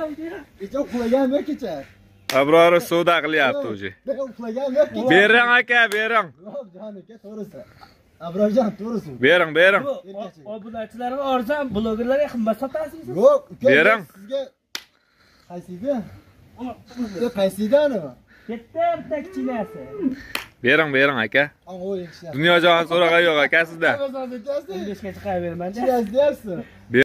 kecha uxlaganmi kecha? Abrori savdo qilyapti o'zi. Men uxlaganmi kecha? Bering aka, bering. Yo'q, jon aka, to'g'risi. Abrorjon, to'g'risi. Bering, bering. Obunachilarga arzon, blogerlarga qimmat sotasizmi? Yo'q, bering. Sizga qaysida? Qaysidani? Katta takchinasi. Bering, bering aka. O'ying. Dunyojon so'rag'i yo'q aka sizda. 15 ga chiqaverman. Chiqasiz deyapsiz.